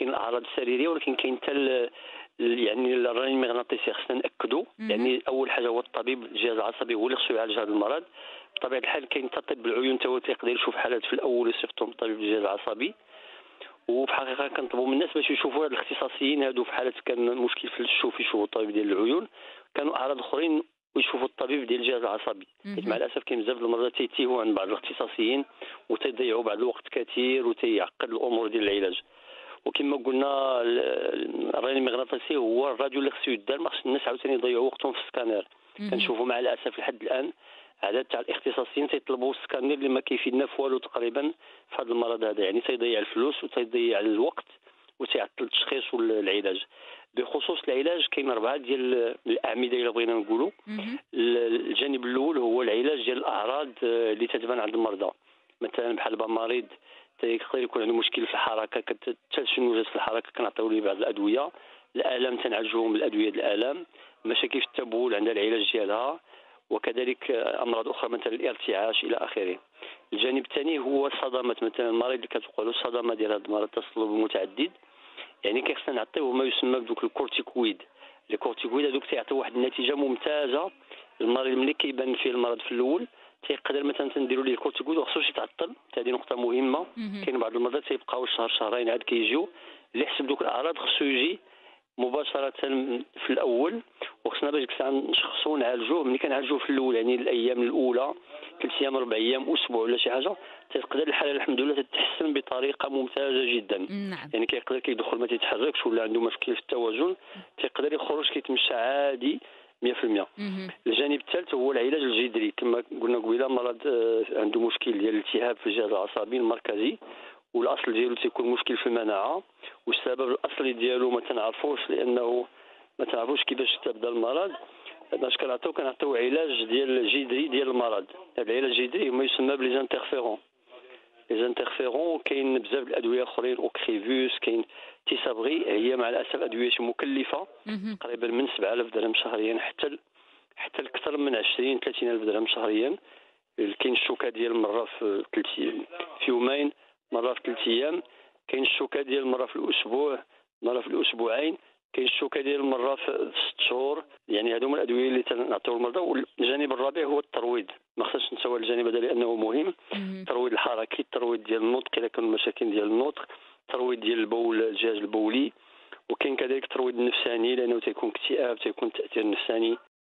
كاين الاعراض السريريه، ولكن كاين حتى يعني الرنين المغناطيسي. خصنا ناكدوا يعني اول حاجه هو الطبيب الجهاز العصبي هو اللي خصو يعالج هذا المرض. بطبيعه الحال كاين حتى طب العيون تا هو تيقدر يشوف حالات في الاول يصيفطهم الطبيب الجهاز العصبي، وفي الحقيقه كنطلبوا من الناس باش يشوفوا هاد الاختصاصيين هادو في حالات كان مشكل في الشوف يشوفوا الطبيب ديال العيون، كانوا اعراض اخرين ويشوفوا الطبيب ديال الجهاز العصبي. حيت مع الاسف كاين بزاف المرضى تيتيهوا عند بعض الاختصاصيين وتيضيعوا بعض الوقت كثير وتيعقد الامور ديال العلاج. وكما قلنا الرنين المغناطيسي هو الراديو اللي خصو يدار، ما خصش الناس عاوتاني يضيعوا وقتهم في السكانير. كنشوفوا مع الاسف لحد الان عدد تاع الاختصاصيين تيطلبوا السكانير اللي ما كيفيدنا في والو تقريبا في هذا المرض هذا، يعني تيضيع الفلوس وتيضيع الوقت وتيعطل التشخيص والعلاج. بخصوص العلاج كاين 4 ديال الاعمده الا بغينا نقولوا. الجانب الاول هو العلاج ديال الاعراض اللي تتبان عند المرضى، مثلا بحال مريض يقدر يكون عنده مشكل في الحركه، كتشنجات في الحركه كنعطيو ليه بعض الادويه. الالام تنعالجوهم بالادويه الالام. مشاكل في التبول عندها العلاج ديالها، وكذلك امراض اخرى مثل الارتعاش الى اخره. الجانب الثاني هو الصدمات، مثلا المريض اللي كتقولوا الصدمه ديال هذا المرض التصلب المتعدد، يعني كيخصنا نعطيوه ما يسمى بدوك الكورتيكويد. الكورتيكويد هذوك تيعطيو واحد النتيجه ممتازه. المريض ملي كيبان فيه المرض في الاول تيقدر مثلا تنديروا ليه الكورتيكويد وخصوش يتعطل، هذه نقطه مهمه. كاين بعض المرضى تيبقاو شهر شهرين عاد كيجيو اللي حسب دوك الاعراض خصو يجي مباشره في الاول، وخصنا باش نشخصوه ونعالجوه. ملي كنعالجوه في الاول يعني الايام الاولى 3 ايام 4 ايام اسبوع ولا شي حاجه، تقدر الحاله الحمد لله تتحسن بطريقه ممتازه جدا. نعم. يعني كيقدر كيدخل ما تيتحركش ولا عنده مشكل في التوازن، تيقدر يخرج كيتمشى عادي 100%. الجانب الثالث هو العلاج الجذري. كما قلنا قبيله مرض عنده مشكل ديال الالتهاب في الجهاز العصبي المركزي، والاصل ديالو تيكون مشكل في المناعه، والسبب الاصلي ديالو ما تنعرفوش لانه ما تعرفوش كيفاش تبدا المرض. باش كنعطيو علاج ديال جذري ديال المرض. هذا العلاج الجذري ما يسمى بلي زانترفيرون. لي زانترفيرون كاين بزاف الادويه اخرين، اوكريفوس، كاين تيسابغي، هي مع الاسف ادويه مكلفه تقريبا من 7000 درهم شهريا حتى اكثر من 20 30000 درهم شهريا. كاين الشوكه ديال مره في يومين، مره في 3 ايام. كاين الشوكه ديال مره في الاسبوع، مره في الاسبوعين. كاين الشوكه ديال مره في 6 شهور. يعني هذو هما الادويه اللي تنعطيو للمرضى. والجانب الرابع هو الترويض، ما خصناش نساو الجانب هذا لانه مهم. الترويض الحركي، الترويض ديال النطق اذا كانوا مشاكل ديال النطق، الترويض ديال البول الجهاز البولي، وكاين كذلك الترويض النفساني لانه تيكون اكتئاب، تيكون تاثير نفساني